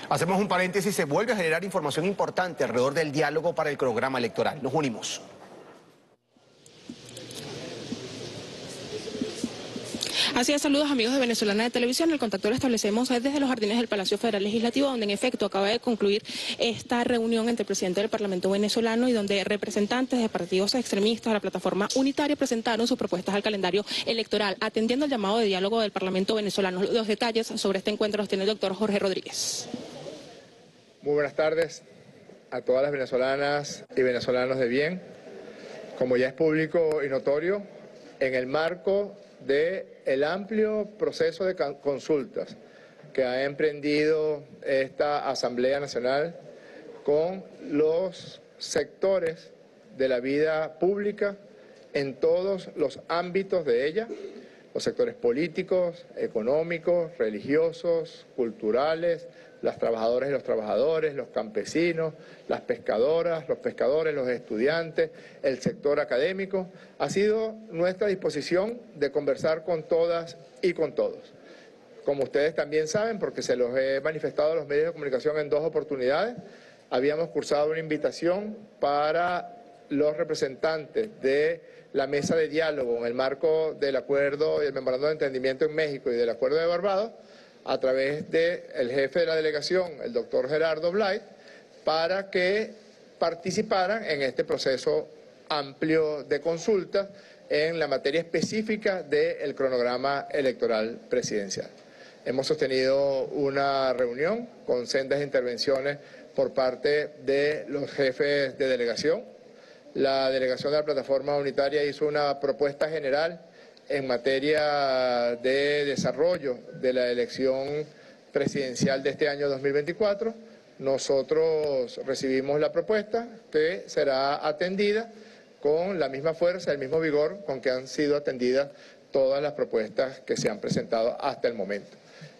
Hacemos un paréntesis, se vuelve a generar información importante alrededor del diálogo para el cronograma electoral. Nos unimos. Así es, saludos amigos de Venezolana de Televisión. El contacto lo establecemos desde los jardines del Palacio Federal Legislativo, donde en efecto acaba de concluir esta reunión entre el presidente del Parlamento venezolano y donde representantes de partidos extremistas de la plataforma unitaria presentaron sus propuestas al calendario electoral, atendiendo el llamado de diálogo del Parlamento venezolano. Los detalles sobre este encuentro los tiene el doctor Jorge Rodríguez. Muy buenas tardes a todas las venezolanas y venezolanos de bien. Como ya es público y notorio, en el marco del amplio proceso de consultas que ha emprendido esta Asamblea Nacional con los sectores de la vida pública en todos los ámbitos de ella, los sectores políticos, económicos, religiosos, culturales, las trabajadoras y los trabajadores, los campesinos, las pescadoras, los pescadores, los estudiantes, el sector académico. Ha sido nuestra disposición de conversar con todas y con todos. Como ustedes también saben, porque se los he manifestado a los medios de comunicación en 2 oportunidades, habíamos cursado una invitación para los representantes de la mesa de diálogo en el marco del acuerdo y el memorando de entendimiento en México y del acuerdo de Barbados, a través del jefe de la delegación, el doctor Gerardo Blay, para que participaran en este proceso amplio de consultas en la materia específica del cronograma electoral presidencial. Hemos sostenido una reunión con sendas intervenciones por parte de los jefes de delegación. La delegación de la plataforma unitaria hizo una propuesta general en materia de desarrollo de la elección presidencial de este año 2024. Nosotros recibimos la propuesta que será atendida con la misma fuerza, el mismo vigor con que han sido atendidas todas las propuestas que se han presentado hasta el momento.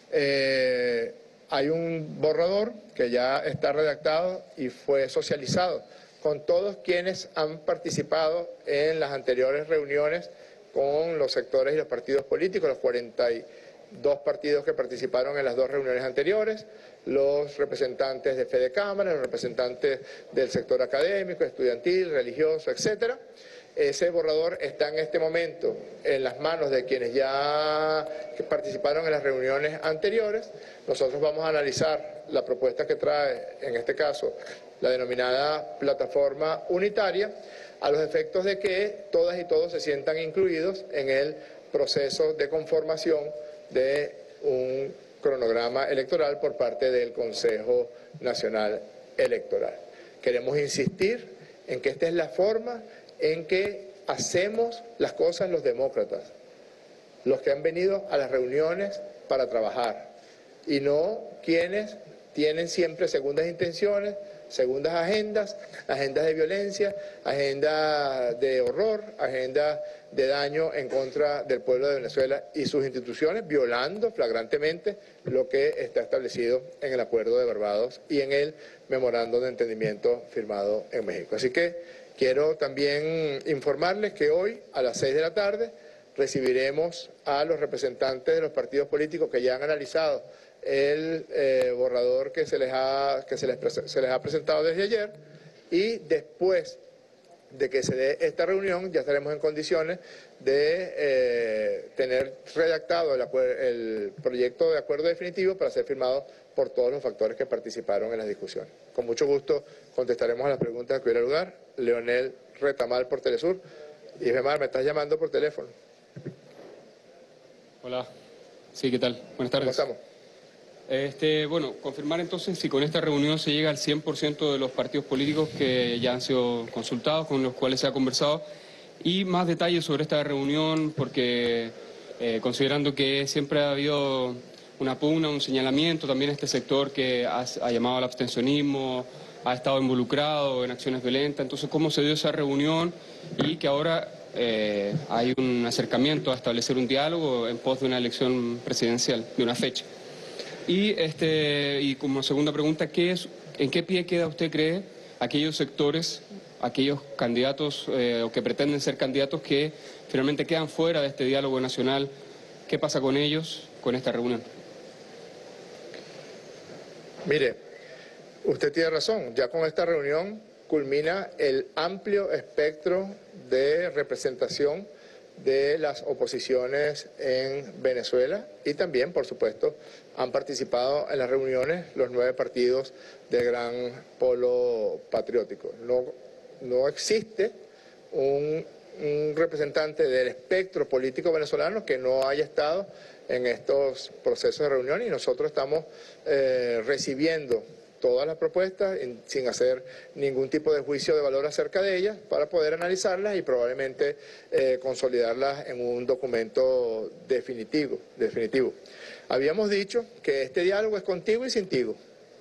Hay un borrador que ya está redactado y fue socializado con todos quienes han participado en las anteriores reuniones con los sectores y los partidos políticos, los 42 partidos que participaron en las 2 reuniones anteriores, los representantes de Fede Cámara, los representantes del sector académico, estudiantil, religioso, etcétera. Ese borrador está en este momento en las manos de quienes ya participaron en las reuniones anteriores. Nosotros vamos a analizar la propuesta que trae, en este caso, la denominada plataforma unitaria, a los efectos de que todas y todos se sientan incluidos en el proceso de conformación de un cronograma electoral por parte del Consejo Nacional Electoral. Queremos insistir en que esta es la forma en que hacemos las cosas los demócratas, los que han venido a las reuniones para trabajar, y no quienes tienen siempre segundas intenciones, segundas agendas, agendas de violencia, agendas de horror, agendas de daño en contra del pueblo de Venezuela y sus instituciones, violando flagrantemente lo que está establecido en el Acuerdo de Barbados y en el memorando de entendimiento firmado en México. Así que quiero también informarles que hoy a las 6 de la tarde recibiremos a los representantes de los partidos políticos que ya han analizado el borrador que se les ha presentado desde ayer, y después de que se dé esta reunión ya estaremos en condiciones de tener redactado el proyecto de acuerdo definitivo para ser firmado por todos los factores que participaron en las discusiones. Con mucho gusto contestaremos a las preguntas que hubiera lugar. Leonel Retamal por Telesur. Y Femar, me estás llamando por teléfono. Hola. Sí, ¿qué tal? Buenas tardes. ¿Cómo estamos? Bueno, confirmar entonces si con esta reunión se llega al 100% de los partidos políticos que ya han sido consultados, con los cuales se ha conversado, y más detalles sobre esta reunión, porque considerando que siempre ha habido una pugna, un señalamiento, también este sector que ha llamado al abstencionismo, ha estado involucrado en acciones violentas. Entonces, ¿cómo se dio esa reunión y que ahora hay un acercamiento a establecer un diálogo en pos de una elección presidencial, de una fecha? Y como segunda pregunta, ¿en qué pie queda, usted cree, aquellos sectores, aquellos candidatos o que pretenden ser candidatos que finalmente quedan fuera de este diálogo nacional? ¿Qué pasa con ellos con esta reunión? Mire, usted tiene razón, ya con esta reunión culmina el amplio espectro de representación de las oposiciones en Venezuela y también, por supuesto, han participado en las reuniones los 9 partidos del Gran Polo Patriótico. No existe un representante del espectro político venezolano que no haya estado en estos procesos de reunión y nosotros estamos recibiendo todas las propuestas sin hacer ningún tipo de juicio de valor acerca de ellas para poder analizarlas y probablemente consolidarlas en un documento definitivo. Habíamos dicho que este diálogo es contigo y sin tigo,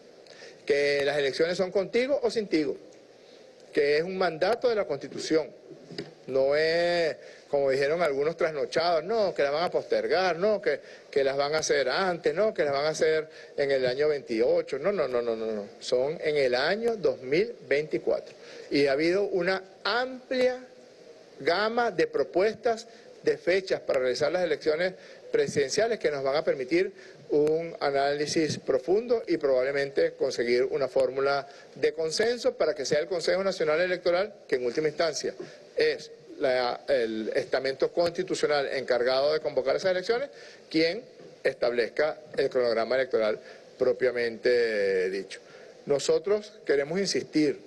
que las elecciones son contigo o sin tigo, que es un mandato de la Constitución. No es, como dijeron algunos trasnochados, no, que la van a postergar, no, que las van a hacer antes, no, que las van a hacer en el año 28, no, son en el año 2024. Y ha habido una amplia gama de propuestas de fechas para realizar las elecciones presidenciales que nos van a permitir un análisis profundo y probablemente conseguir una fórmula de consenso para que sea el Consejo Nacional Electoral, que en última instancia es el estamento constitucional encargado de convocar esas elecciones, quien establezca el cronograma electoral propiamente dicho. Nosotros queremos insistir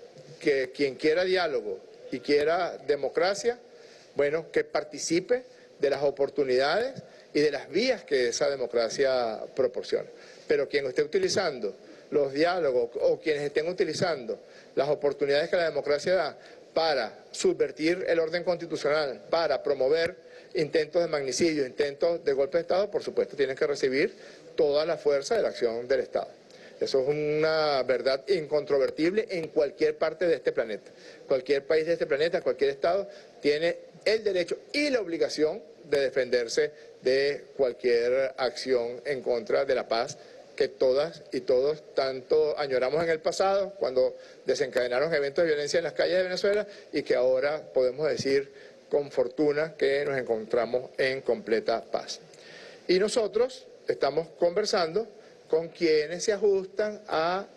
que quien quiera diálogo y quiera democracia, bueno, que participe de las oportunidades y de las vías que esa democracia proporciona. Pero quien esté utilizando los diálogos o quienes estén utilizando las oportunidades que la democracia da para subvertir el orden constitucional, para promover intentos de magnicidio, intentos de golpe de Estado, por supuesto tienen que recibir toda la fuerza de la acción del Estado. Eso es una verdad incontrovertible en cualquier parte de este planeta. Cualquier país de este planeta, cualquier Estado, tiene el derecho y la obligación de defenderse de cualquier acción en contra de la paz que todas y todos tanto añoramos en el pasado, cuando desencadenaron eventos de violencia en las calles de Venezuela, y que ahora podemos decir con fortuna que nos encontramos en completa paz. Y nosotros estamos conversando con quienes se ajustan a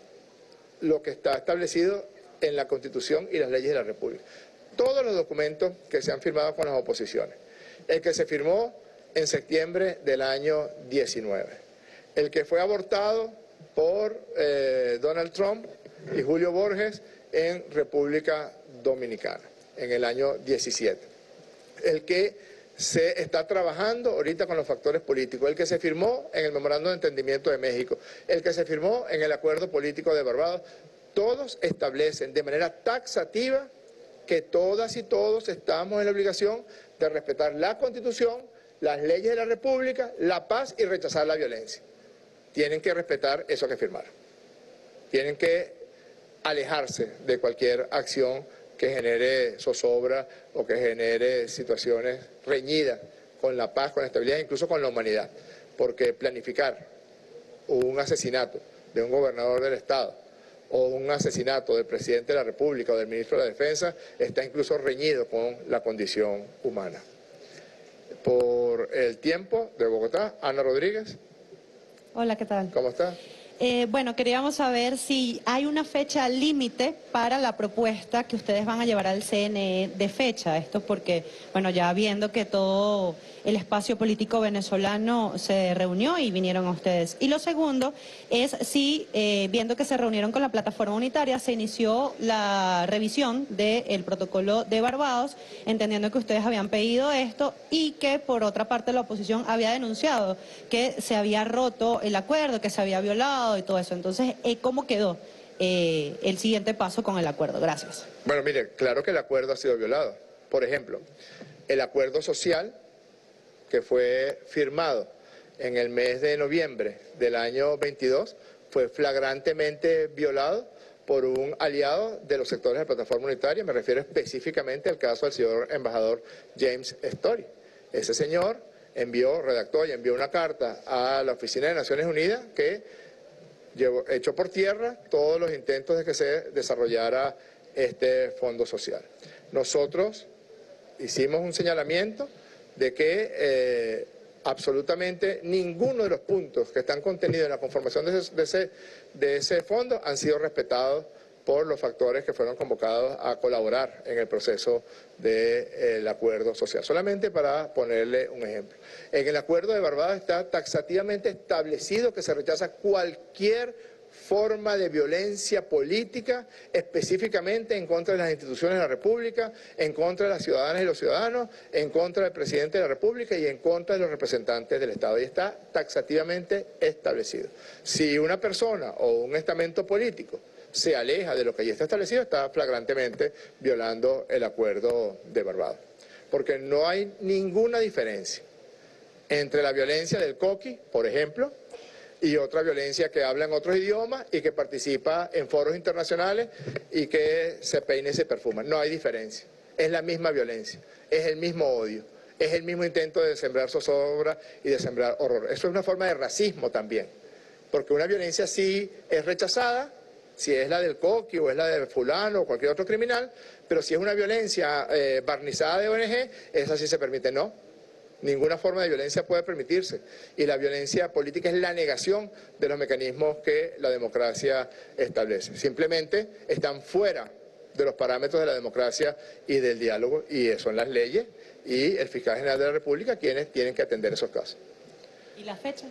lo que está establecido en la Constitución y las leyes de la República. Todos los documentos que se han firmado con las oposiciones. El que se firmó en septiembre del año 19. El que fue abortado por Donald Trump y Julio Borges en República Dominicana en el año 17. El que se está trabajando ahorita con los factores políticos, el que se firmó en el Memorando de Entendimiento de México, el que se firmó en el Acuerdo Político de Barbados, todos establecen de manera taxativa que todas y todos estamos en la obligación de respetar la Constitución, las leyes de la República, la paz y rechazar la violencia. Tienen que respetar eso que firmaron. Tienen que alejarse de cualquier acción que genere zozobra o que genere situaciones reñidas con la paz, con la estabilidad, incluso con la humanidad. Porque planificar un asesinato de un gobernador del Estado o un asesinato del presidente de la República o del ministro de la Defensa está incluso reñido con la condición humana. Por el tiempo de Bogotá, Ana Rodríguez. Hola, ¿qué tal? ¿Cómo está? Bueno, queríamos saber si hay una fecha límite para la propuesta que ustedes van a llevar al CNE de fecha. Esto porque, bueno, ya viendo que todo el espacio político venezolano se reunió y vinieron a ustedes. Y lo segundo es si, viendo que se reunieron con la plataforma unitaria, se inició la revisión del protocolo de Barbados, entendiendo que ustedes habían pedido esto y que, por otra parte, la oposición había denunciado que se había roto el acuerdo, que se había violado y todo eso. Entonces, ¿cómo quedó el siguiente paso con el acuerdo? Gracias. Bueno, mire, claro que el acuerdo ha sido violado. Por ejemplo, el acuerdo social que fue firmado en el mes de noviembre del año 22 fue flagrantemente violado por un aliado de los sectores de plataforma unitaria. Me refiero específicamente al caso del señor embajador James Story. Ese señor redactó y envió una carta a la Oficina de Naciones Unidas que echó por tierra todos los intentos de que se desarrollara este fondo social. Nosotros hicimos un señalamiento de que absolutamente ninguno de los puntos que están contenidos en la conformación de ese fondo han sido respetados por los factores que fueron convocados a colaborar en el proceso del acuerdo social. Solamente para ponerle un ejemplo. En el acuerdo de Barbados está taxativamente establecido que se rechaza cualquier forma de violencia política, específicamente en contra de las instituciones de la República, en contra de las ciudadanas y los ciudadanos, en contra del presidente de la República y en contra de los representantes del Estado. Y está taxativamente establecido. Si una persona o un estamento político se aleja de lo que ya está establecido, está flagrantemente violando el acuerdo de Barbados. Porque no hay ninguna diferencia entre la violencia del coqui, por ejemplo, y otra violencia que habla en otros idiomas y que participa en foros internacionales y que se peina y se perfuma. No hay diferencia. Es la misma violencia, es el mismo odio, es el mismo intento de sembrar zozobra y de sembrar horror. Eso es una forma de racismo también, porque una violencia sí es rechazada, si es la del coqui o es la de fulano o cualquier otro criminal, pero si es una violencia barnizada de ONG, esa sí se permite. No, ninguna forma de violencia puede permitirse. Y la violencia política es la negación de los mecanismos que la democracia establece. Simplemente están fuera de los parámetros de la democracia y del diálogo, y son las leyes y el fiscal general de la República quienes tienen que atender esos casos. ¿Y la fecha?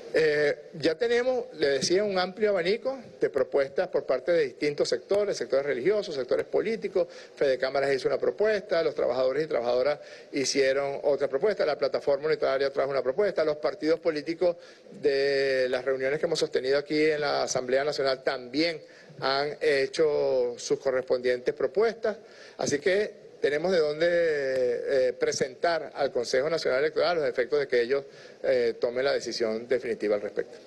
Ya tenemos, le decía, un amplio abanico de propuestas por parte de distintos sectores, sectores religiosos, sectores políticos. Fede Cámaras hizo una propuesta, los trabajadores y trabajadoras hicieron otra propuesta, la plataforma unitaria trajo una propuesta, los partidos políticos de las reuniones que hemos sostenido aquí en la Asamblea Nacional también han hecho sus correspondientes propuestas, así que tenemos de dónde presentar al Consejo Nacional Electoral los efectos de que ellos tomen la decisión definitiva al respecto.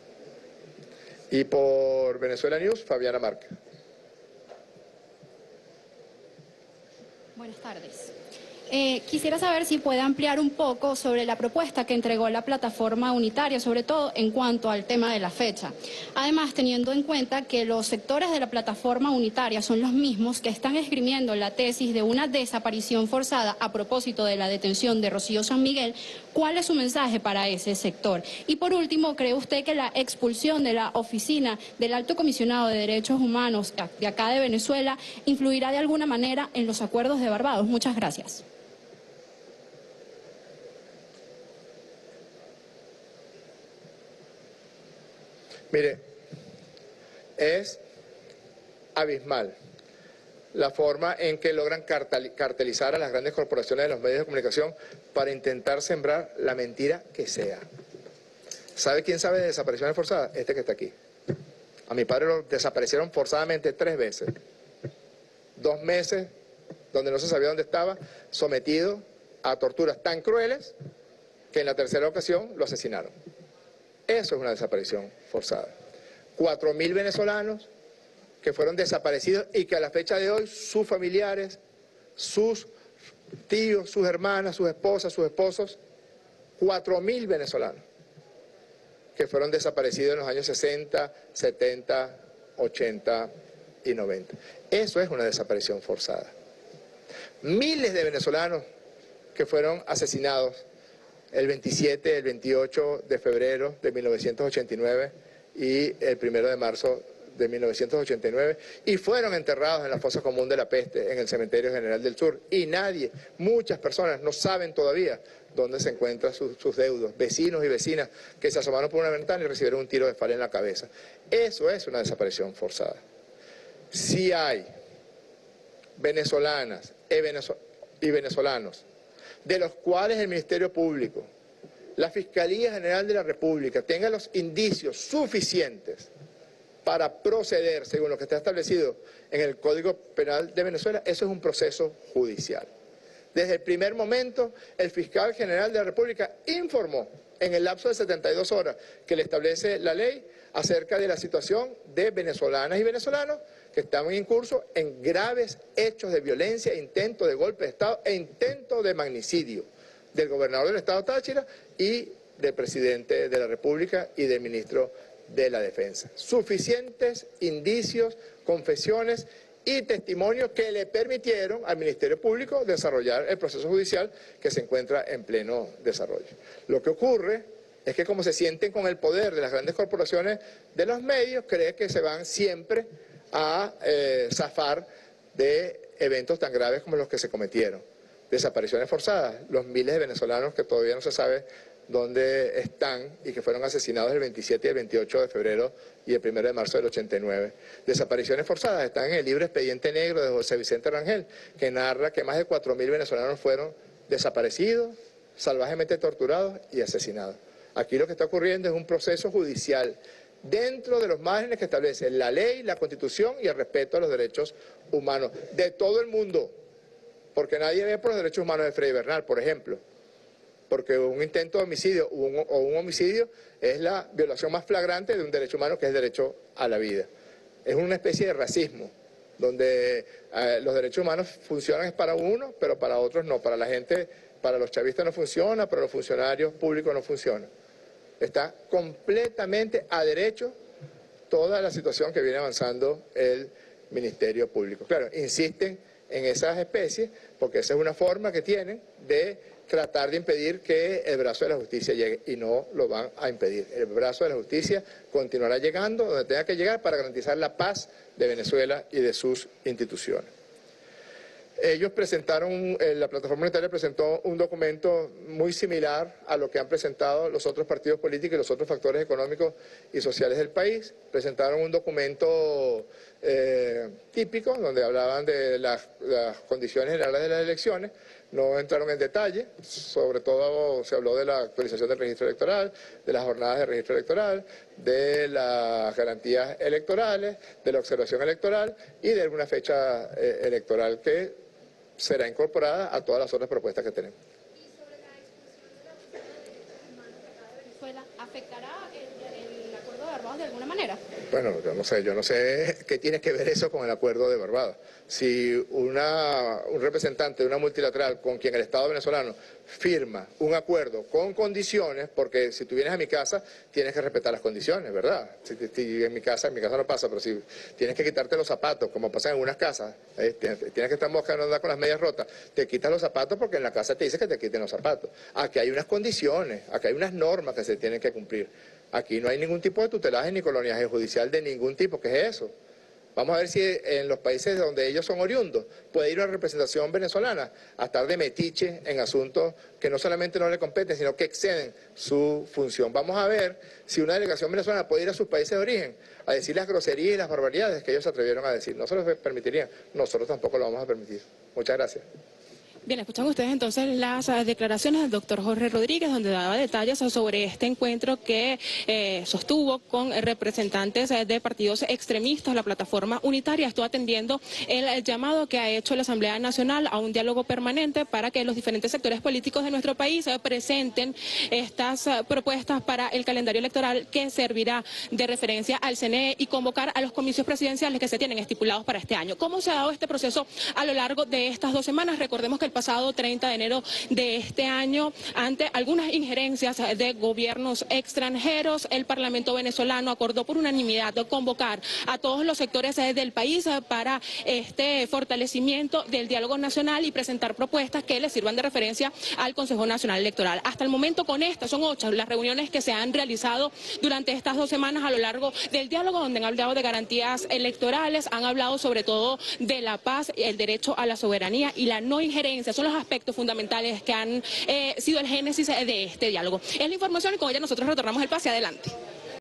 Y por Venezuela News, Fabiana Márquez. Buenas tardes. Quisiera saber si puede ampliar un poco sobre la propuesta que entregó la plataforma unitaria, sobre todo en cuanto al tema de la fecha. Además, teniendo en cuenta que los sectores de la plataforma unitaria son los mismos que están esgrimiendo la tesis de una desaparición forzada a propósito de la detención de Rocío San Miguel, ¿cuál es su mensaje para ese sector? Y por último, ¿cree usted que la expulsión de la oficina del Alto Comisionado de Derechos Humanos de acá de Venezuela influirá de alguna manera en los acuerdos de Barbados? Muchas gracias. Mire, es abismal la forma en que logran cartelizar a las grandes corporaciones de los medios de comunicación para intentar sembrar la mentira que sea. ¿Sabe quién sabe de desapariciones forzadas? Este que está aquí. A mi padre lo desaparecieron forzadamente 3 veces. 2 meses donde no se sabía dónde estaba, sometido a torturas tan crueles que en la 3ª ocasión lo asesinaron. Eso es una desaparición forzada. 4.000 venezolanos que fueron desaparecidos y que a la fecha de hoy sus familiares, sus tíos, sus hermanas, sus esposas, sus esposos, 4.000 venezolanos que fueron desaparecidos en los años 60, 70, 80 y 90. Eso es una desaparición forzada. Miles de venezolanos que fueron asesinados el 27, el 28 de febrero de 1989 y el 1 de marzo de 1989, y fueron enterrados en la fosa común de la Peste, en el Cementerio General del Sur. Y nadie, muchas personas no saben todavía dónde se encuentran sus deudos, vecinos y vecinas que se asomaron por una ventana y recibieron un tiro de bala en la cabeza. Eso es una desaparición forzada. Si hay venezolanas y venezolanos de los cuales el Ministerio Público, la Fiscalía General de la República tenga los indicios suficientes para proceder según lo que está establecido en el Código Penal de Venezuela, eso es un proceso judicial. Desde el primer momento, el Fiscal General de la República informó en el lapso de 72 horas que le establece la ley acerca de la situación de venezolanas y venezolanos que estaban en curso en graves hechos de violencia, intento de golpe de Estado e intento de magnicidio del gobernador del Estado Táchira y del presidente de la República y del ministro de la Defensa. Suficientes indicios, confesiones y testimonios que le permitieron al Ministerio Público desarrollar el proceso judicial que se encuentra en pleno desarrollo. Lo que ocurre es que como se sienten con el poder de las grandes corporaciones de los medios, creen que se van siempre a zafar de eventos tan graves como los que se cometieron. Desapariciones forzadas, los miles de venezolanos que todavía no se sabe dónde están y que fueron asesinados el 27 y el 28 de febrero y el 1 de marzo del 89. Desapariciones forzadas están en el libro Expediente Negro de José Vicente Rangel, que narra que más de 4.000 venezolanos fueron desaparecidos, salvajemente torturados y asesinados. Aquí lo que está ocurriendo es un proceso judicial dentro de los márgenes que establece la ley, la Constitución y el respeto a los derechos humanos de todo el mundo, porque nadie ve por los derechos humanos de Freddy Bernal, por ejemplo. Porque un intento de homicidio o un homicidio es la violación más flagrante de un derecho humano, que es el derecho a la vida. Es una especie de racismo, donde los derechos humanos funcionan para uno, pero para otros no. Para la gente, para los chavistas no funciona, para los funcionarios públicos no funciona. Está completamente a derecho toda la situación que viene avanzando el Ministerio Público. Claro, insisten en esas especies porque esa es una forma que tienen de tratar de impedir que el brazo de la justicia llegue, y no lo van a impedir. El brazo de la justicia continuará llegando donde tenga que llegar para garantizar la paz de Venezuela y de sus instituciones. Ellos presentaron, la plataforma unitaria presentó un documento muy similar a lo que han presentado los otros partidos políticos y los otros factores económicos y sociales del país. Presentaron un documento típico donde hablaban de las condiciones generales de las elecciones. No entraron en detalle, sobre todo se habló de la actualización del registro electoral, de las jornadas de registro electoral, de las garantías electorales, de la observación electoral y de alguna fecha electoral que será incorporada a todas las otras propuestas que tenemos. ¿Y sobre la exclusión de la Oficina de Derechos Humanos de acá de Venezuela, afectará el acuerdo de Barbados de alguna manera? Bueno, yo no sé qué tiene que ver eso con el acuerdo de Barbados. Si un representante de una multilateral con quien el Estado venezolano firma un acuerdo con condiciones, porque si tú vienes a mi casa tienes que respetar las condiciones, ¿verdad? Si en mi casa no pasa, pero si tienes que quitarte los zapatos, como pasa en algunas casas, tienes que estar moscando, andar con las medias rotas, te quitas los zapatos porque en la casa te dice que te quiten los zapatos. Aquí hay unas condiciones, aquí hay unas normas que se tienen que cumplir. Aquí no hay ningún tipo de tutelaje ni coloniaje judicial de ningún tipo. ¿Qué es eso? Vamos a ver si en los países donde ellos son oriundos puede ir una representación venezolana a estar de metiche en asuntos que no solamente no le competen, sino que exceden su función. Vamos a ver si una delegación venezolana puede ir a sus países de origen a decir las groserías y las barbaridades que ellos se atrevieron a decir. No se los permitirían, nosotros tampoco lo vamos a permitir. Muchas gracias. Bien, escuchan ustedes entonces las declaraciones del doctor Jorge Rodríguez, donde daba detalles sobre este encuentro que sostuvo con representantes de partidos extremistas, la plataforma unitaria. Estuvo atendiendo el llamado que ha hecho la Asamblea Nacional a un diálogo permanente para que los diferentes sectores políticos de nuestro país presenten estas propuestas para el calendario electoral que servirá de referencia al CNE y convocar a los comicios presidenciales que se tienen estipulados para este año. ¿Cómo se ha dado este proceso a lo largo de estas 2 semanas? Recordemos que el pasado 30 de enero de este año, ante algunas injerencias de gobiernos extranjeros, el Parlamento venezolano acordó por unanimidad convocar a todos los sectores del país para este fortalecimiento del diálogo nacional y presentar propuestas que les sirvan de referencia al Consejo Nacional Electoral. Hasta el momento con estas son 8 las reuniones que se han realizado durante estas 2 semanas a lo largo del diálogo, donde han hablado de garantías electorales, han hablado sobre todo de la paz, el derecho a la soberanía y la no injerencia. Son los aspectos fundamentales que han sido el génesis de este diálogo. Es la información y con ella nosotros retornamos el pase. Adelante.